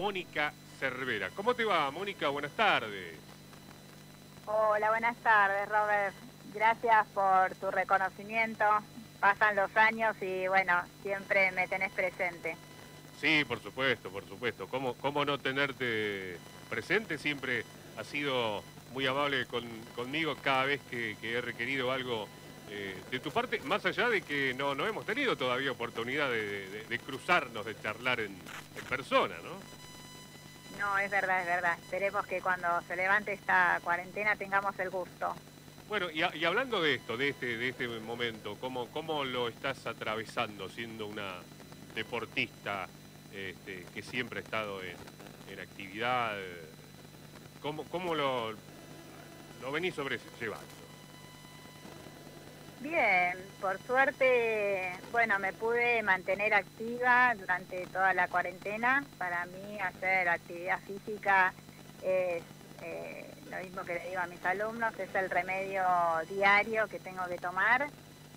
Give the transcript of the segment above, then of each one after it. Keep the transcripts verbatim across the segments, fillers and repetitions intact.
Mónica Cervera. ¿Cómo te va, Mónica? Buenas tardes. Hola, buenas tardes, Robert. Gracias por tu reconocimiento. Pasan los años y bueno, siempre me tenés presente. Sí, por supuesto, por supuesto. ¿Cómo, cómo no tenerte presente? Siempre has sido muy amable con, conmigo cada vez que, que he requerido algo eh, de tu parte, más allá de que no, no hemos tenido todavía oportunidad de, de- de cruzarnos, de charlar en, en persona, ¿no? No, es verdad, es verdad. Esperemos que cuando se levante esta cuarentena tengamos el gusto. Bueno, y, a- y hablando de esto, de este, de este momento, ¿cómo, cómo lo estás atravesando siendo una deportista este, que siempre ha estado en, en actividad? ¿Cómo, cómo lo, lo venís sobrellevando? Bien, por suerte, bueno, me pude mantener activa durante toda la cuarentena. Para mí hacer actividad física es eh, lo mismo que le digo a mis alumnos, es el remedio diario que tengo que tomar.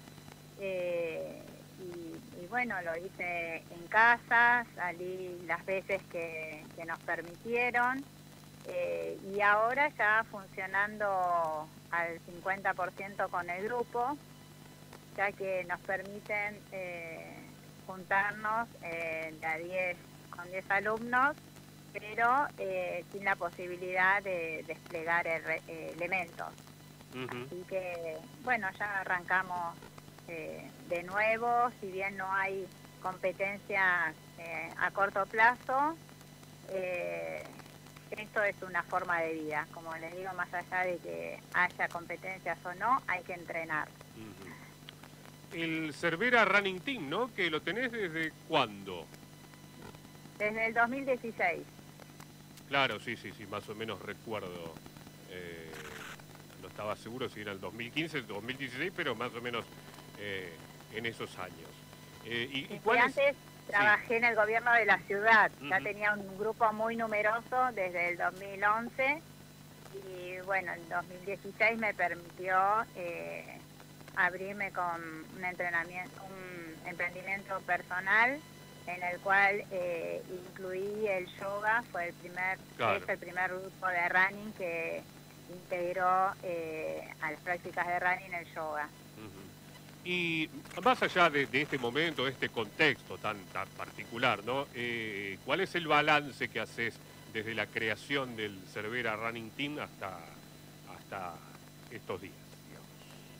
Eh, y, y bueno, lo hice en casa, salí las veces que, que nos permitieron. Eh, y ahora ya funcionando al cincuenta por ciento con el grupo, ya que nos permiten eh, juntarnos eh, de a diez, con diez alumnos, pero eh, sin la posibilidad de desplegar el re- eh, elementos. Ujú. Así que, bueno, ya arrancamos eh, de nuevo, si bien no hay competencias eh, a corto plazo, eh, esto es una forma de vida. Como les digo, más allá de que haya competencias o no, hay que entrenar. Ujú. El Cervera Running Team, ¿no? Que lo tenés desde cuándo. Desde el dos mil dieciséis. Claro, sí, sí, sí, más o menos recuerdo. eh, no estaba seguro si era el dos mil quince, dos mil dieciséis, pero más o menos eh, en esos años. Eh, ¿y, y Y que cuál es? antes Sí. trabajé en el gobierno de la ciudad. Ya Ujú. tenía un grupo muy numeroso desde el dos mil once. Y bueno, el dos mil dieciséis me permitió eh, abrirme con un entrenamiento, un emprendimiento personal en el cual eh, incluí el yoga. Fue el primer, Claro. es el primer grupo de running que integró eh, a las prácticas de running el yoga. Ujú. Y más allá de, de este momento, de este contexto tan, tan particular, ¿no? Eh, ¿cuál es el balance que haces desde la creación del Cervera Running Team hasta, hasta estos días, digamos?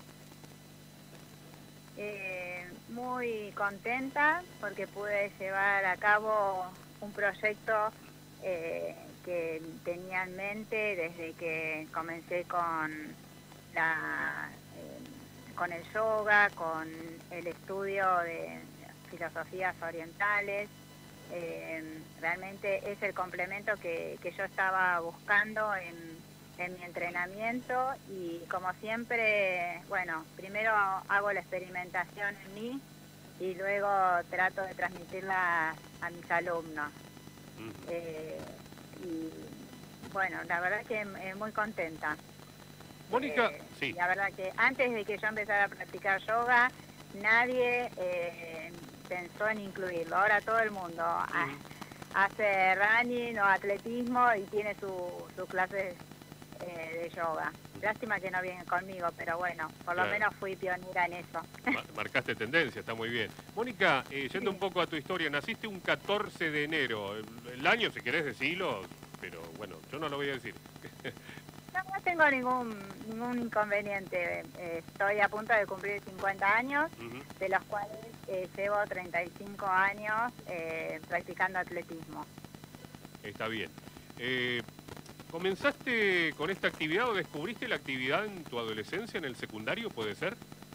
Eh, muy contenta porque pude llevar a cabo un proyecto eh, que tenía en mente desde que comencé con la eh, con el yoga, con el estudio de filosofías orientales. Eh, realmente es el complemento que, que yo estaba buscando en, en mi entrenamiento y como siempre, bueno, primero hago la experimentación en mí y luego trato de transmitirla a mis alumnos. Ujú. Eh, y bueno, la verdad que eh, muy contenta. Mónica, Eh, sí. la verdad que antes de que yo empezara a practicar yoga, nadie eh, pensó en incluirlo. Ahora todo el mundo ha- Ujú. hace running o atletismo y tiene su- sus clases eh, de yoga. Lástima que no vienen conmigo, pero bueno, por lo Claro. menos fui pionera en eso. Ma- Marcaste tendencia, está muy bien. Mónica, eh, yendo un Sí. poco a tu historia, naciste un catorce de enero. El, el año, si querés decirlo, pero bueno, yo no lo voy a decir. No, no tengo ningún, ningún inconveniente. Eh, estoy a punto de cumplir cincuenta años, Ujú. de los cuales eh, llevo treinta y cinco años eh, practicando atletismo. Está bien. Eh, ¿Comenzaste con esta actividad o descubriste la actividad en tu adolescencia, en el secundario, puede ser?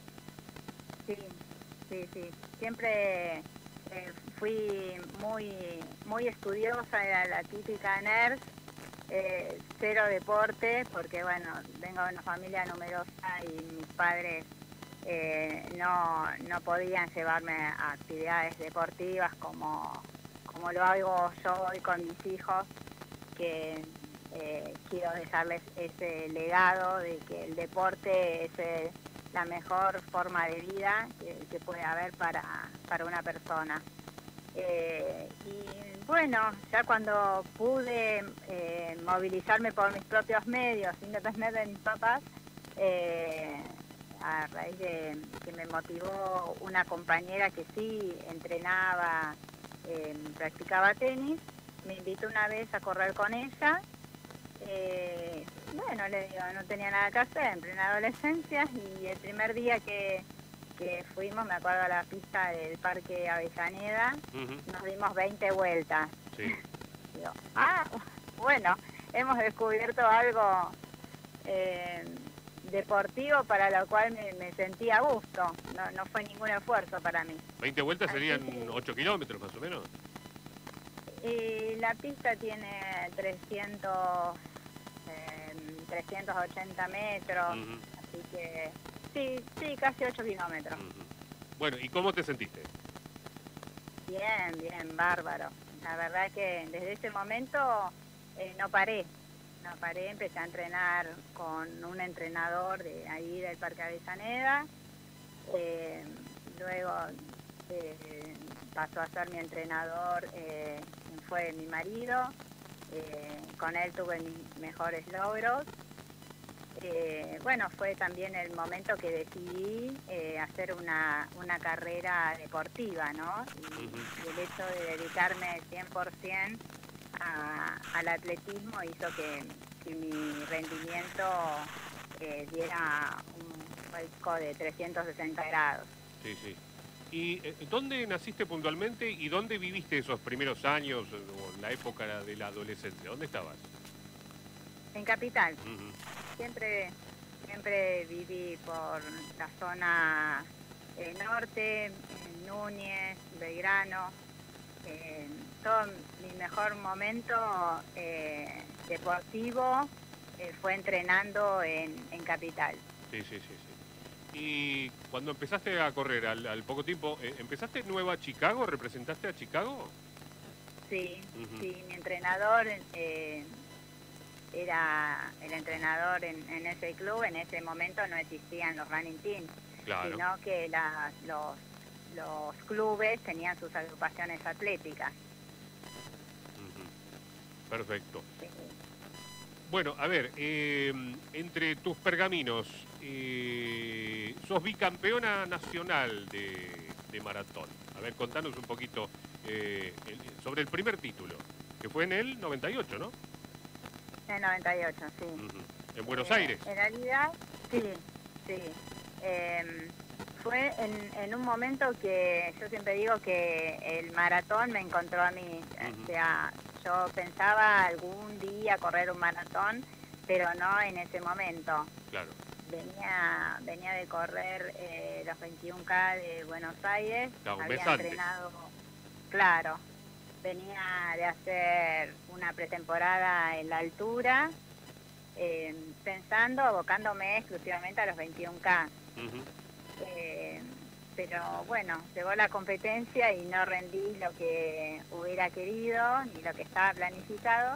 Sí, sí, sí. Siempre eh, fui muy, muy estudiosa, era la típica nerd, eh, cero deporte, porque bueno, vengo de una familia numerosa y mis padres eh, no, no podían llevarme a actividades deportivas como, como lo hago yo hoy con mis hijos, que eh, quiero dejarles ese legado de que el deporte es eh, la mejor forma de vida que, que puede haber para, para una persona. Eh, y bueno, ya cuando pude eh, movilizarme por mis propios medios, sin depender de mis papás, eh, a raíz de que me motivó una compañera que sí entrenaba, eh, practicaba tenis, me invitó una vez a correr con ella. Eh, bueno, le digo, no tenía nada que hacer en plena adolescencia, y el primer día que, que fuimos, me acuerdo, a la pista del Parque Avellaneda, uh-huh. Nos dimos veinte vueltas. Sí. Digo, ah, bueno, hemos descubierto algo eh, deportivo para lo cual me, me sentí a gusto, no, no fue ningún esfuerzo para mí. veinte vueltas serían que, ocho kilómetros más o menos. Y la pista tiene trescientos, eh, trescientos ochenta metros, uh-huh. Así que sí, sí, casi ocho kilómetros. Uh-huh. Bueno, ¿y cómo te sentiste? Bien, bien, bárbaro. La verdad que desde ese momento eh, no paré, no paré, empecé a entrenar con un entrenador de ahí del Parque Avellaneda, eh, luego eh, pasó a ser mi entrenador, eh, fue mi marido, eh, con él tuve mis mejores logros. Eh, bueno, fue también el momento que decidí eh, hacer una, una carrera deportiva, ¿no? Y, y el hecho de dedicarme cien por ciento a, al atletismo hizo que, que mi rendimiento eh, diera un vuelco de trescientos sesenta grados. Sí, sí. ¿Y eh, dónde naciste puntualmente y dónde viviste esos primeros años o la época de la adolescencia? ¿Dónde estabas? En Capital. Uh-huh. Siempre, siempre viví por la zona eh, norte, Núñez, Belgrano. Eh, todo mi mejor momento eh, deportivo eh, fue entrenando en, en Capital. Sí, sí, sí, sí. Y cuando empezaste a correr, al, al poco tiempo, eh, ¿empezaste Nueva Chicago? ¿Representaste a Chicago? Sí, uh-huh. Sí, mi entrenador... Eh, era el entrenador en, en ese club. En ese momento no existían los running teams, claro. Sino que la, los, los clubes tenían sus agrupaciones atléticas. Uh-huh. Perfecto. Sí. Bueno, a ver, eh, entre tus pergaminos, eh, sos bicampeona nacional de, de maratón. A ver, contanos un poquito eh, el, sobre el primer título, que fue en el noventa y ocho, ¿no? En el noventa y ocho, sí. Uh-huh. ¿En Buenos eh, Aires? En realidad, sí, sí. Eh, fue en, en un momento que yo siempre digo que el maratón me encontró a mí. Uh-huh. O sea, yo pensaba algún día correr un maratón, pero no en ese momento. Claro. Venía, venía de correr eh, los veintiún K de Buenos Aires. Claro, un había mes antes. entrenado, claro. Venía de hacer una pretemporada en la altura, eh, pensando, abocándome exclusivamente a los veintiún K. Uh-huh. Eh, pero bueno, llegó la competencia y no rendí lo que hubiera querido, ni lo que estaba planificado.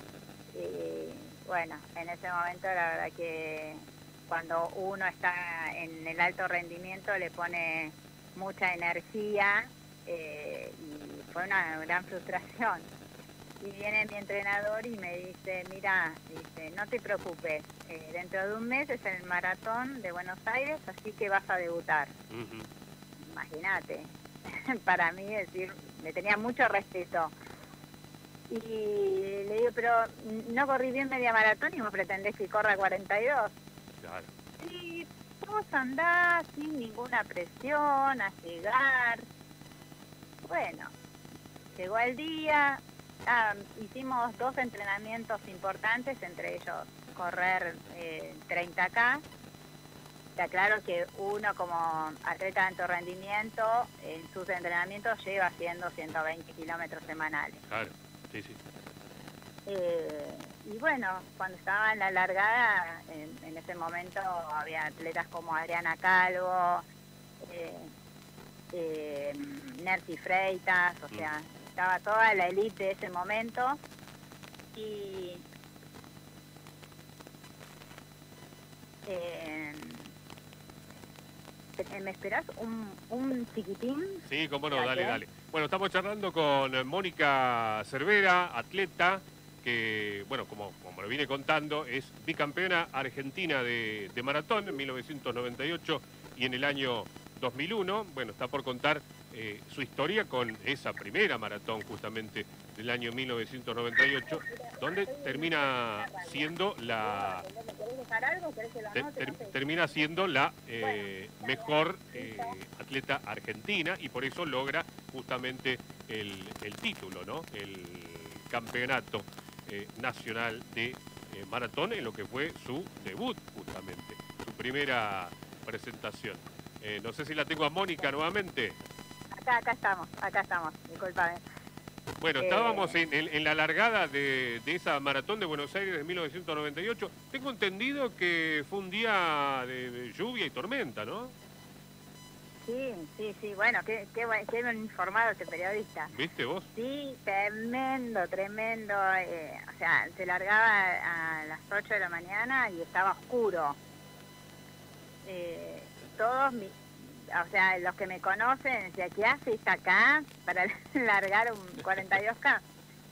Y bueno, en ese momento la verdad que cuando uno está en el alto rendimiento le pone mucha energía, eh, y fue una gran frustración. Y viene mi entrenador y me dice, mira, dice, no te preocupes, eh, dentro de un mes es el maratón de Buenos Aires, así que vas a debutar. Uh-huh. Imagínate, para mí decir, me tenía mucho respeto. Y le digo, pero no corrí bien media maratón y me pretendés que corra cuarenta y dos. Claro. Y vos andás sin ninguna presión a llegar. Bueno, llegó el día, ah, hicimos dos entrenamientos importantes, entre ellos correr eh, treinta K. Está claro que uno como atleta de alto rendimiento en sus entrenamientos lleva haciendo ciento veinte kilómetros semanales. Claro, sí, sí. Eh, y bueno, cuando estaba en la largada, en, en ese momento había atletas como Adriana Calvo, eh, eh, Nercy Freitas, o sea, mm. estaba toda la élite de ese momento. Y eh, ¿me esperás un, un chiquitín? Sí, cómo no, dale, dale. Bueno, estamos charlando con Mónica Cervera, atleta, que, bueno, como, como lo viene contando, es bicampeona argentina de, de maratón en mil novecientos noventa y ocho y en el año dos mil uno. Bueno, está por contar eh, su historia con esa primera maratón justamente del año mil novecientos noventa y ocho, donde termina siendo la... Te, ter, termina siendo la eh, mejor eh, atleta argentina y por eso logra justamente el, el título, ¿no? El campeonato eh, nacional de eh, maratón en lo que fue su debut justamente, su primera presentación. Eh, no sé si la tengo a Mónica nuevamente. Acá, acá estamos, acá estamos, disculpame. Bueno, estábamos en, en, en la largada de, de esa maratón de Buenos Aires de mil novecientos noventa y ocho. Tengo entendido que fue un día de, de lluvia y tormenta, ¿no? Sí, sí, sí, bueno, qué, qué, qué bien informado este periodista. ¿Viste vos? Sí, tremendo, tremendo. Eh, o sea, se largaba a las ocho de la mañana y estaba oscuro. Eh, todos, mi, o sea, los que me conocen, decían, ¿qué haces acá para largar un cuarenta y dos K?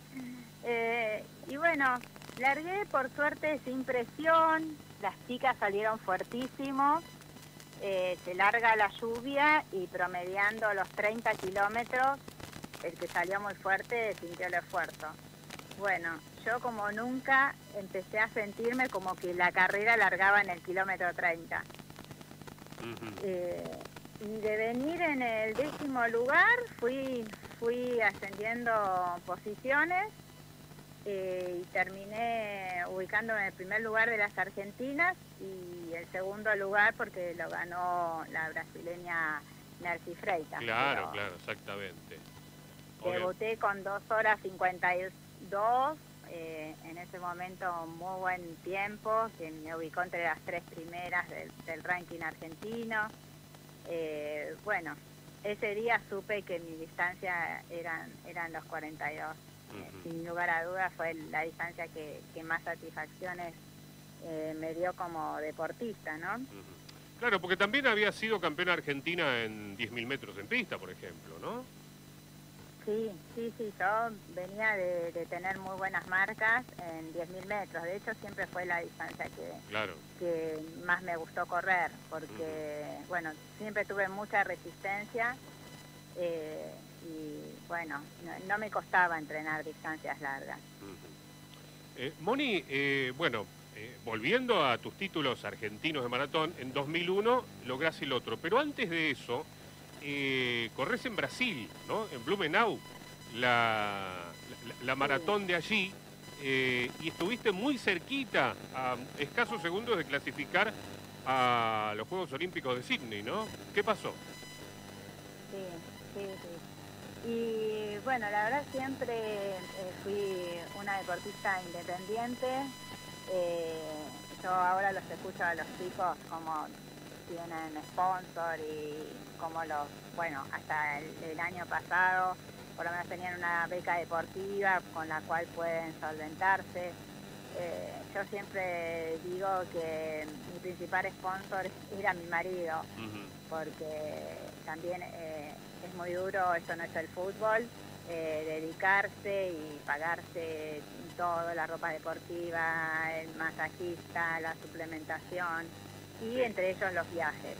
Eh, y bueno, largué por suerte sin presión, las chicas salieron fuertísimos. Eh, se larga la lluvia y promediando los treinta kilómetros, el que salió muy fuerte sintió el esfuerzo. Bueno, yo como nunca empecé a sentirme como que la carrera largaba en el kilómetro treinta. Uh-huh. eh, y de venir en el décimo lugar fui, fui ascendiendo posiciones eh, y terminé ubicándome en el primer lugar de las argentinas y el segundo lugar porque lo ganó la brasileña Nercy Freitas. Claro, pero claro, exactamente. Debuté con dos horas cincuenta y dos, eh, en ese momento muy buen tiempo, que me ubicó entre las tres primeras del, del ranking argentino. Eh, bueno, ese día supe que mi distancia eran, eran los cuarenta y dos. Uh-huh. eh, sin lugar a dudas fue la distancia que, que más satisfacciones eh, me dio como deportista, ¿no? Uh-huh. Claro, porque también había sido campeona argentina en diez mil metros en pista, por ejemplo, ¿no? Sí, sí, sí, yo venía de, de tener muy buenas marcas en diez mil metros. De hecho, siempre fue la distancia que, claro. que más me gustó correr, porque, uh-huh. bueno, siempre tuve mucha resistencia eh, y, bueno, no, no me costaba entrenar distancias largas. Uh-huh. eh, Moni, eh, bueno, eh, volviendo a tus títulos argentinos de maratón, en dos mil uno lográs el otro, pero antes de eso... Eh, corres en Brasil, ¿no? En Blumenau, la, la, la maratón de allí, eh, y estuviste muy cerquita, a escasos segundos de clasificar a los Juegos Olímpicos de Sydney, ¿no? ¿Qué pasó? Sí, sí, sí. Y bueno, la verdad siempre eh, fui una deportista independiente. Eh, yo ahora los escucho a los chicos como... tienen sponsor y como los, bueno, hasta el, el año pasado por lo menos tenían una beca deportiva con la cual pueden solventarse. Eh, yo siempre digo que mi principal sponsor era mi marido, uh-huh. porque también eh, es muy duro, esto no es el fútbol, eh, dedicarse y pagarse todo, la ropa deportiva, el masajista, la suplementación, y entre ellos los viajes.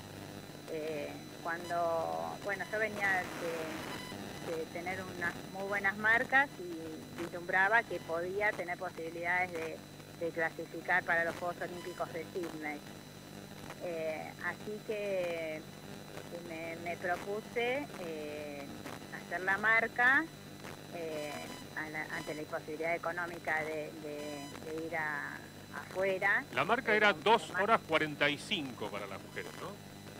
Eh, cuando, bueno, yo venía de, de tener unas muy buenas marcas y vislumbraba que podía tener posibilidades de, de clasificar para los Juegos Olímpicos de Sydney. Eh, así que me, me propuse eh, hacer la marca eh, a la, ante la imposibilidad económica de, de, de ir a afuera. La marca era dos horas cuarenta y cinco para las mujeres, ¿no?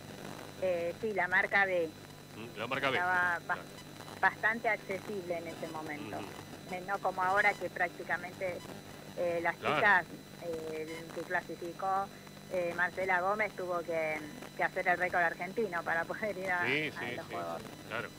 Eh, sí, la marca B. La marca B. Estaba ba bastante accesible en ese momento. Uh-huh. No como ahora que prácticamente eh, las claro. chicas eh, que clasificó eh, Marcela Gómez tuvo que, que hacer el récord argentino para poder ir a, sí, a sí, los sí, Juegos. Sí, claro.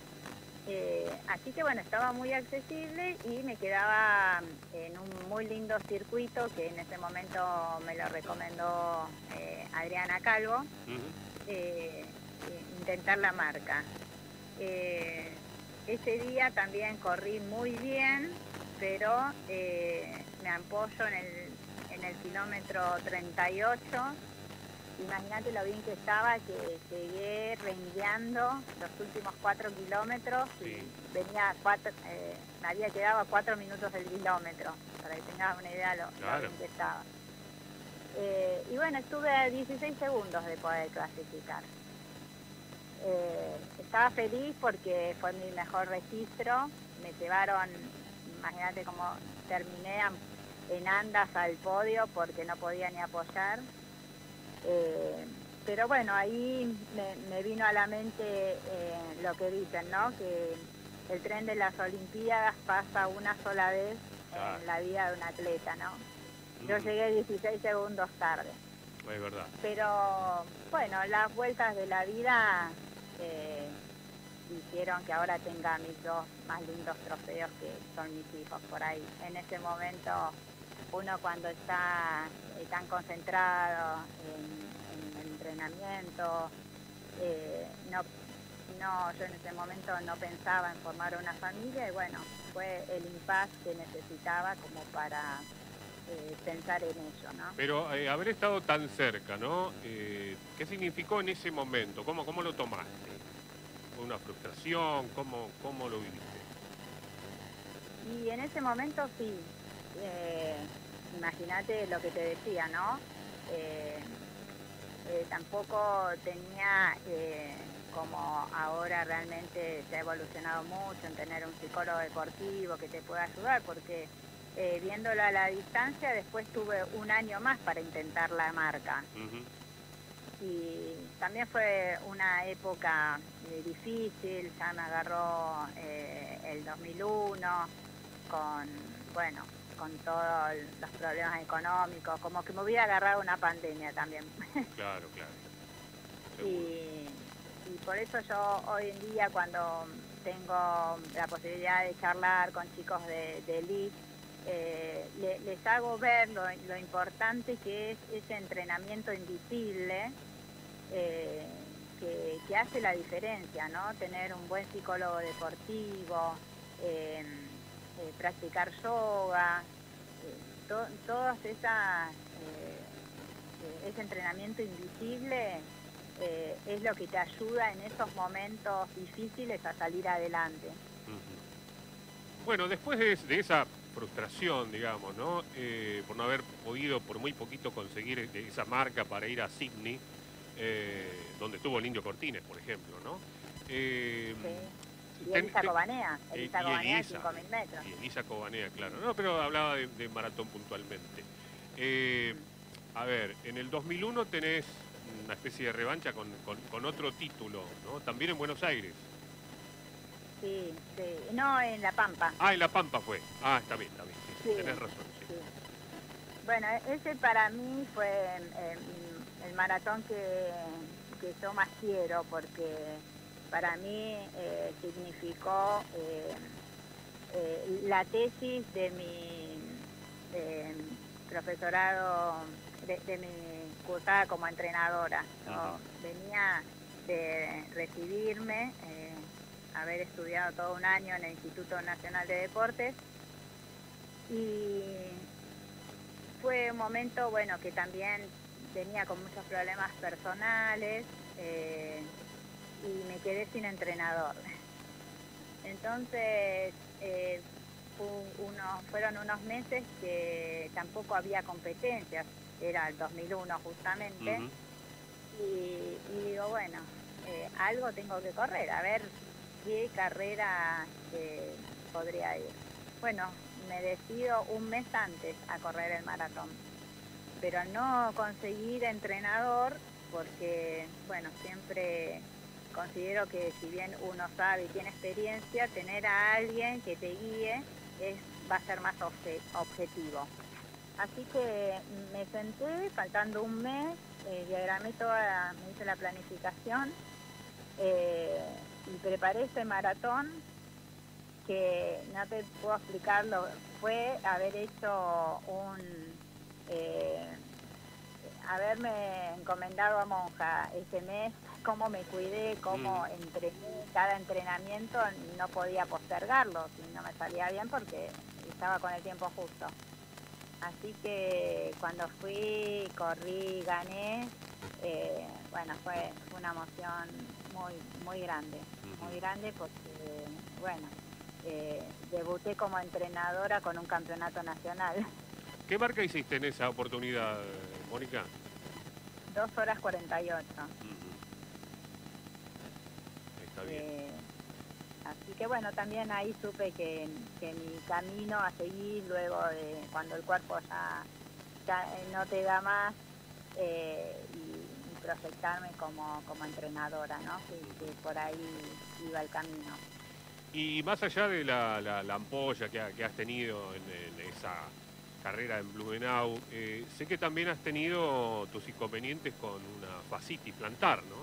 Eh, así que bueno, estaba muy accesible y me quedaba en un muy lindo circuito que en ese momento me lo recomendó eh, Adriana Calvo, uh-huh. eh, intentar la marca. Eh, ese día también corrí muy bien, pero eh, me apoyo en el, en el kilómetro treinta y ocho. Imagínate lo bien que estaba, que llegué rengueando los últimos cuatro kilómetros y Sí. venía cuatro, eh, me había quedado a cuatro minutos del kilómetro, para que tengas una idea de lo, Claro. lo bien que estaba. Eh, y bueno, estuve a dieciséis segundos de poder clasificar. Eh, estaba feliz porque fue mi mejor registro, me llevaron, imagínate cómo terminé en andas al podio porque no podía ni apoyar. Eh, pero bueno, ahí me, me vino a la mente eh, lo que dicen, ¿no? Que el tren de las Olimpiadas pasa una sola vez Claro. en la vida de un atleta, ¿no? Yo Mm, llegué dieciséis segundos tarde. es verdad. Pero bueno, las vueltas de la vida eh, hicieron que ahora tenga mis dos más lindos trofeos, que son mis hijos por ahí. En ese momento uno cuando está eh, tan concentrado en, en el entrenamiento, eh, no, no, yo en ese momento no pensaba en formar una familia y bueno, fue el impasse que necesitaba como para eh, pensar en ello, ¿no? Pero eh, haber estado tan cerca, ¿no? Eh, ¿qué significó en ese momento? ¿Cómo, cómo lo tomaste? ¿Fue una frustración? ¿Cómo, cómo lo viviste? Y en ese momento sí, eh, imagínate lo que te decía, ¿no? Eh, eh, tampoco tenía, eh, como ahora realmente se ha evolucionado mucho en tener un psicólogo deportivo que te pueda ayudar, porque eh, viéndolo a la distancia después tuve un año más para intentar la marca. Uh-huh. Y también fue una época eh, difícil, ya me agarró eh, el dos mil uno con, bueno, con todos los problemas económicos, como que me hubiera agarrado una pandemia también. Claro, claro. y, y por eso yo hoy en día cuando tengo la posibilidad de charlar con chicos de, de elite, eh, le, les hago ver lo, lo importante que es ese entrenamiento invisible, eh, que, que hace la diferencia, ¿no? Tener un buen psicólogo deportivo, eh, eh, practicar yoga, eh, to, todos esas, eh, ese entrenamiento invisible eh, es lo que te ayuda en esos momentos difíciles a salir adelante. Uh-huh. Bueno, después de, de esa frustración, digamos, ¿no? Eh, por no haber podido por muy poquito conseguir esa marca para ir a Sydney, eh, donde estuvo el Indio Cortines, por ejemplo, ¿no? Eh, sí. Y Elisa Cobanea, Elisa Cobanea, cinco mil metros. Y Elisa Cobanea, claro. No, pero hablaba de, de maratón puntualmente. Eh, a ver, en el dos mil uno tenés una especie de revancha con, con, con otro título, ¿no? También en Buenos Aires. Sí, sí. No, en La Pampa. Ah, en La Pampa fue. Ah, está bien, está bien. Sí, sí. Tenés razón. Sí. Sí. Bueno, ese para mí fue eh, el maratón que, que yo más quiero, porque para mí eh, significó eh, eh, la tesis de mi eh, profesorado, de, de mi cursada como entrenadora. Yo uh-huh. venía de recibirme, eh, haber estudiado todo un año en el Instituto Nacional de Deportes, y fue un momento, bueno, que también venía con muchos problemas personales, eh, y me quedé sin entrenador. Entonces, eh, uno, fueron unos meses que tampoco había competencias, era el dos mil uno justamente, uh-huh. y, y digo, bueno, eh, algo tengo que correr, a ver qué carrera eh, podría ir. Bueno, me decido un mes antes a correr el maratón, pero no conseguir entrenador porque, bueno, siempre considero que si bien uno sabe y tiene experiencia, tener a alguien que te guíe es, va a ser más obje, objetivo. Así que me senté, faltando un mes, eh, diagramé toda, me hice la planificación eh, y preparé ese maratón que no te puedo explicarlo, fue haber hecho un, eh, haberme encomendado a monja ese mes cómo me cuidé, cómo Mm. entrené cada entrenamiento, no podía postergarlo si no me salía bien porque estaba con el tiempo justo. Así que cuando fui, corrí, gané, eh, bueno, fue una emoción muy, muy grande, Ujú. muy grande porque, bueno, eh, debuté como entrenadora con un campeonato nacional. ¿Qué marca hiciste en esa oportunidad, Mónica? Dos horas cuarenta y ocho. Ujú. Está bien. Eh, así que bueno, también ahí supe que, que mi camino a seguir luego de cuando el cuerpo ya, ya eh, no te da más, eh, y, y proyectarme como, como entrenadora, ¿no? Que, que por ahí iba el camino. Y más allá de la, la, la ampolla que, ha- que has tenido en, en esa carrera en Blumenau, eh, sé que también has tenido tus inconvenientes con una fascitis plantar, ¿no?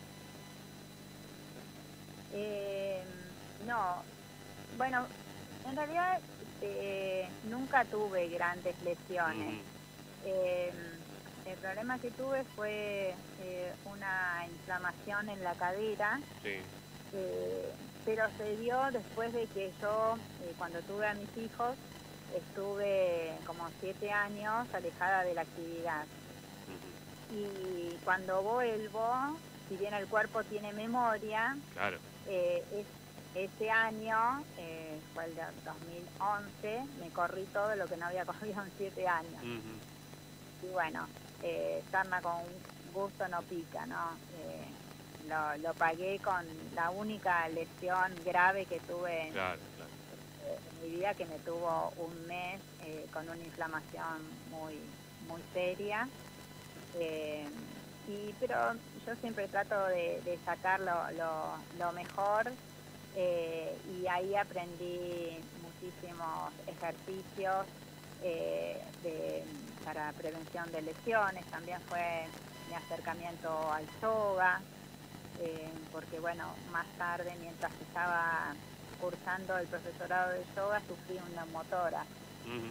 Eh, no, bueno, en realidad eh, nunca tuve grandes lesiones. Ujú. Eh, el problema que tuve fue eh, una inflamación en la cadera, Sí. eh, pero se dio después de que yo, eh, cuando tuve a mis hijos, estuve como siete años alejada de la actividad. Ujú. Y cuando vuelvo, si bien el cuerpo tiene memoria, Claro. eh, es- ese año, eh, fue el de dos mil once, me corrí todo lo que no había corrido en siete años. Ujú. Y bueno, eh, sarna con gusto no pica, ¿no? Eh, lo, lo pagué con la única lesión grave que tuve en, Claro, claro. eh, en mi vida, que me tuvo un mes eh, con una inflamación muy, muy seria. Eh, y, pero yo siempre trato de, de sacar lo, lo, lo mejor, eh, y ahí aprendí muchísimos ejercicios eh, de, para prevención de lesiones. También fue mi acercamiento al yoga, eh, porque bueno, más tarde, mientras estaba cursando el profesorado de yoga, sufrí una motora. Ujú.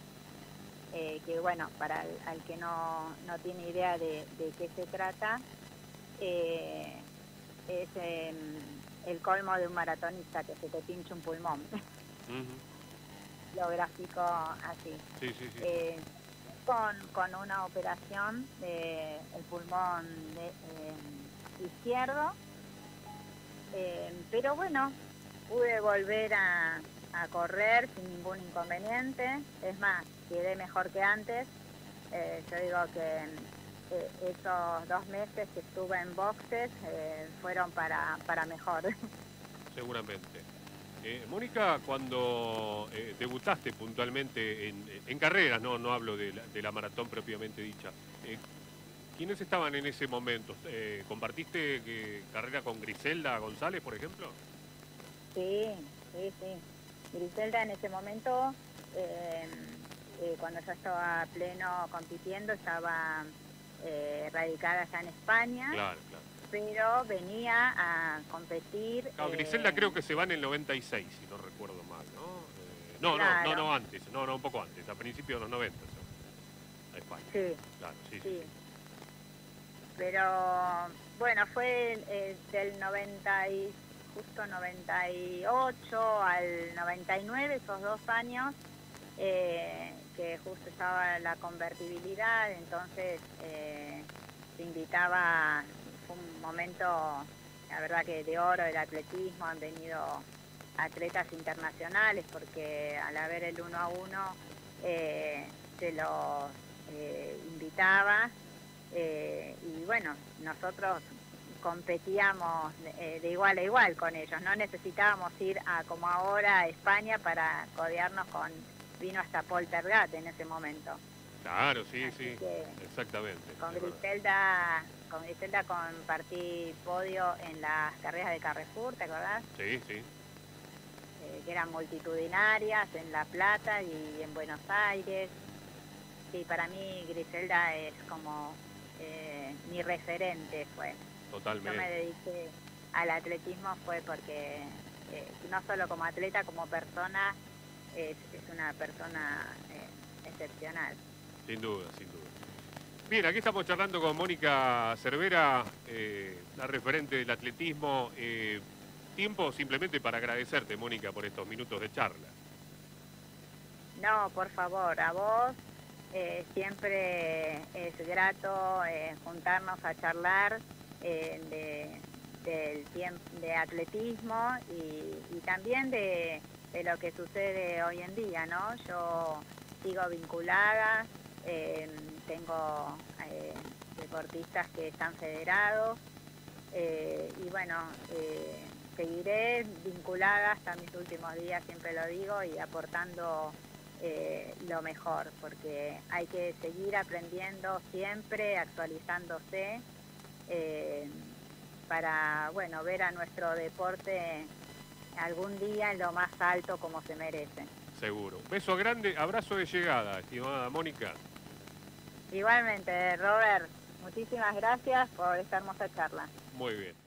Eh, que bueno, para el, al que no, no tiene idea de, de qué se trata, eh, es eh, el colmo de un maratonista, que se te pinche un pulmón. Ujú. Lo gráfico así. Sí, sí, sí. Eh, con, con una operación del pulmón de, eh, izquierdo, eh, pero bueno, pude volver a, a correr sin ningún inconveniente. Es más, quedé mejor que antes. Eh, yo digo que eh, esos dos meses que estuve en boxes eh, fueron para, para mejor. Seguramente. Eh, Mónica, cuando eh, debutaste puntualmente en, en carreras, no, no hablo de la, de la maratón propiamente dicha, eh, ¿quiénes estaban en ese momento? Eh, ¿Compartiste eh, carrera con Griselda González, por ejemplo? Sí, sí, sí. Griselda en ese momento, eh, eh, cuando yo estaba pleno compitiendo, estaba eh, radicada allá en España, Claro, claro. pero venía a competir. Claro, Griselda Eh, creo que se va en el noventa y seis, si no recuerdo mal, ¿no? Eh, no, no, no, claro, no antes, no, no, un poco antes, a principios de los noventa, a España. sí, Claro, sí, sí, sí. sí. Pero bueno, fue eh, del noventa y, justo noventa y ocho al noventa y nueve, esos dos años, eh, que justo estaba la convertibilidad. Entonces eh, se invitaba, fue un momento, la verdad que de oro del atletismo. Han venido atletas internacionales porque al haber el uno a uno, eh, se los eh, invitaba. Eh, y bueno, nosotros competíamos eh, de igual a igual con ellos. No necesitábamos ir a, como ahora, a España para codearnos con... Vino hasta Paul Tergat en ese momento. Claro, sí, Así sí, que exactamente, con es verdad. Griselda, con Griselda compartí podio en las carreras de Carrefour, ¿te acordás? Sí, sí. Eh, que eran multitudinarias en La Plata y en Buenos Aires. Sí, para mí Griselda es como eh, mi referente fue. Si yo me Totalmente. dediqué al atletismo fue porque eh, no solo como atleta, como persona, es, es una persona eh, excepcional. Sin duda, sin duda. Bien, aquí estamos charlando con Mónica Cervera, eh, la referente del atletismo. Eh, tiempo simplemente para agradecerte, Mónica, por estos minutos de charla. No, por favor, a vos eh, siempre es grato eh, juntarnos a charlar eh, de, del tiempo, de atletismo y, y también de, de lo que sucede hoy en día, ¿no? Yo sigo vinculada, eh, tengo eh, deportistas que están federados eh, y bueno, eh, seguiré vinculada hasta mis últimos días, siempre lo digo, y aportando eh, lo mejor, porque hay que seguir aprendiendo siempre, actualizándose, eh, para, bueno, ver a nuestro deporte algún día en lo más alto como se merece. Seguro. Beso grande, abrazo de llegada, estimada Mónica. Igualmente, Robert, muchísimas gracias por esta hermosa charla. Muy bien.